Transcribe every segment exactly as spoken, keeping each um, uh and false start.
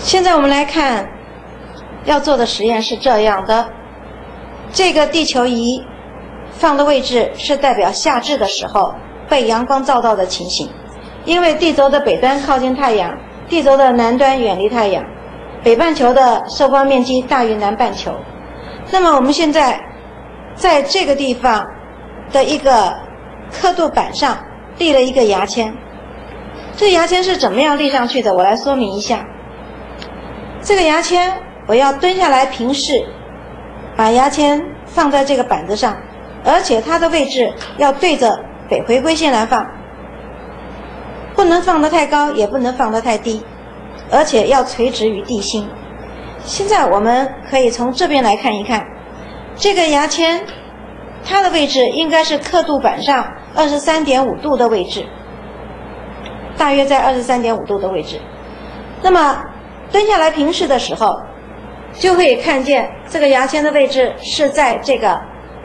现在我们来看要做的实验是这样的，这个地球仪放的位置是代表夏至的时候被阳光照到的情形。因为地轴的北端靠近太阳，地轴的南端远离太阳，北半球的受光面积大于南半球。那么我们现在在这个地方的一个刻度板上立了一个牙签，这个牙签是怎么样立上去的？我来说明一下。这个牙签我要蹲下来平视，把牙签放在这个板子上，而且它的位置要对着北回归线来放，不能放得太高，也不能放得太低，而且要垂直于地心。现在我们可以从这边来看一看，这个牙签它的位置应该是刻度板上 二十三点五 度的位置，大约在 二十三点五 度的位置。那么蹲下来平视的时候，就可以看见这个牙签的位置是在这个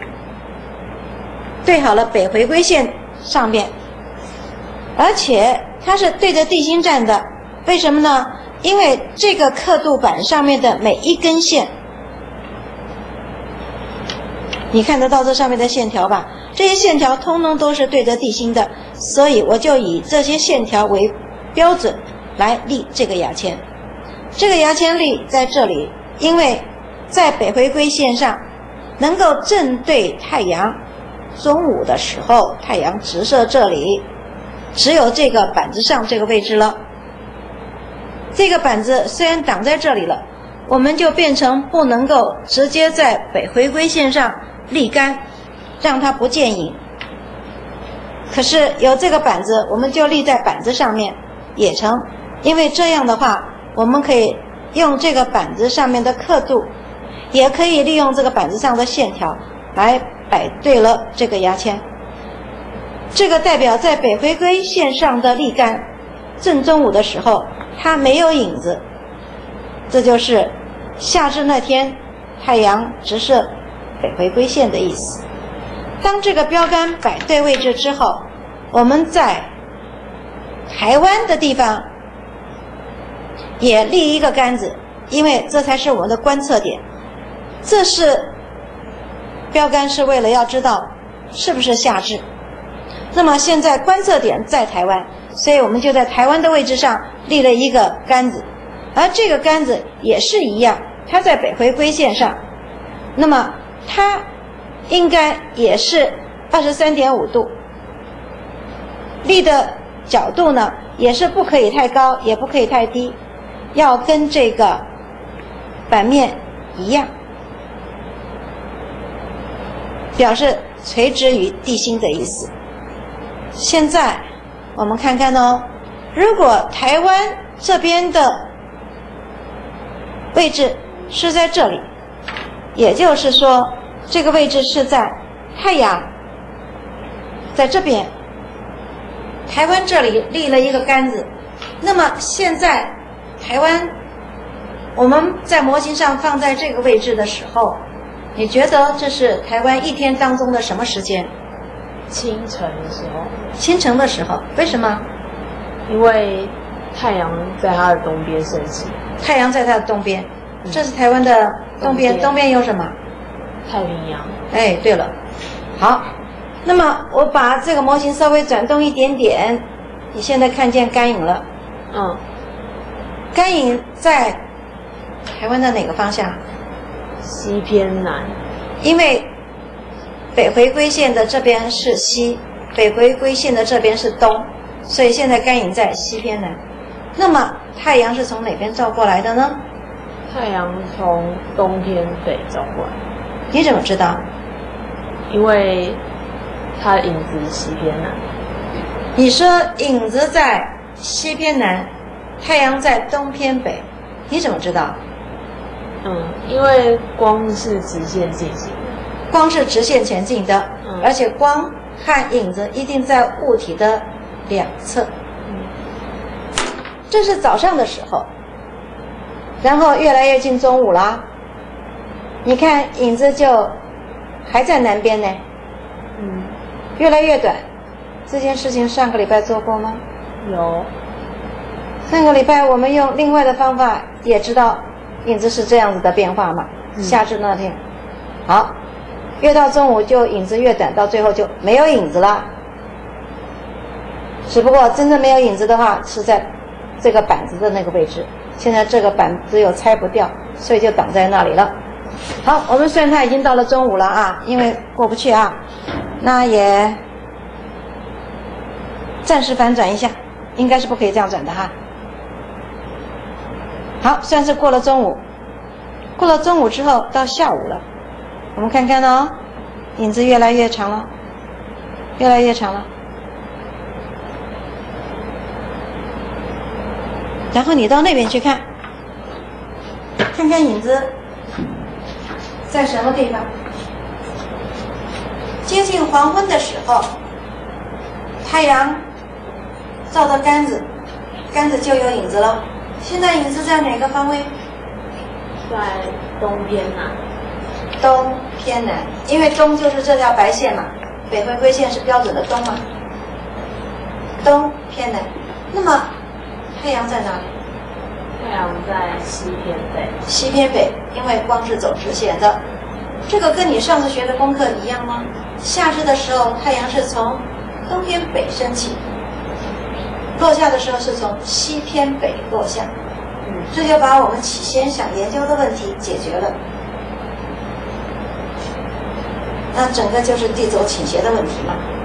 对好了北回归线上面，而且它是对着地心站的。为什么呢？因为这个刻度板上面的每一根线，你看得到这上面的线条吧？这些线条通通都是对着地心的，所以我就以这些线条为标准来立这个牙签。这个牙签立在这里，因为在北回归线上能够正对太阳，中午的时候太阳直射这里，只有这个板子上这个位置了。这个板子虽然挡在这里了，我们就变成不能够直接在北回归线上立杆，让它不见影。可是有这个板子，我们就立在板子上面也成，因为这样的话，我们可以用这个板子上面的刻度，也可以利用这个板子上的线条来摆对了这个牙签。这个代表在北回归线上的立杆，正中午的时候它没有影子，这就是夏至那天太阳直射北回归线的意思。当这个标杆摆对位置之后，我们在台湾的地方也立一个杆子，因为这才是我们的观测点。这是标杆是为了要知道是不是夏至。那么现在观测点在台湾，所以我们就在台湾的位置上立了一个杆子，而这个杆子也是一样，它在北回归线上，那么它应该也是 二十三点五 度，立的角度呢也是不可以太高，也不可以太低，要跟这个板面一样，表示垂直于地心的意思。现在我们看看哦，如果台湾这边的位置是在这里，也就是说这个位置是在太阳在这边，台湾这里立了一个杆子，那么现在台湾我们在模型上放在这个位置的时候，你觉得这是台湾一天当中的什么时间？ 清晨的时候。 清晨的时候。为什么？ 因为太阳在它的东边升起。 太阳在它的东边，嗯、这是台湾的东边。东边有什么？ 太平洋。 哎，对了。好，那么我把这个模型稍微转动一点点，你现在看见干影了。 嗯。 干影在台湾的哪个方向？ 西偏南。 因为北回归线的这边是西，北回归线的这边是东，所以现在干影在西偏南。那么太阳是从哪边照过来的呢？ 太阳从东偏北照过来。 你怎么知道？ 因为它影子西偏南。 你说影子在西偏南，太阳在东偏北，你怎么知道？ 嗯，因为光是直线进行的。 光是直线前进的， 嗯、 而且光和影子一定在物体的两侧。 嗯、 这是早上的时候，然后越来越近中午啦。你看影子就还在南边呢， 嗯， 越来越短。这件事情上个礼拜做过吗？ 有。 上个礼拜我们用另外的方法也知道影子是这样子的变化嘛。嗯、夏至那天，好，越到中午就影子越短，到最后就没有影子了。只不过真正没有影子的话，是在这个板子的那个位置。现在这个板子又拆不掉，所以就挡在那里了。好，我们算它已经到了中午了啊，因为过不去啊，那也暂时反转一下，应该是不可以这样转的哈。好，算是过了中午，过了中午之后到下午了，我们看看哦，影子越来越长了，越来越长了。然后你到那边去看，看看影子在什么地方。接近黄昏的时候，太阳照到杆子，杆子就有影子了。现在影子在哪个方位？ 在东边南。 东偏南，因为东就是这条白线嘛，北回归线是标准的东嘛。东偏南，那么太阳在哪里？ 太阳在西偏北。 西偏北，因为光是走直线的。这个跟你上次学的功课一样吗？夏至的时候，太阳是从东偏北升起，落下的时候是从西偏北落下。嗯，这就把我们起先想研究的问题解决了。那整个就是地轴倾斜的问题嘛。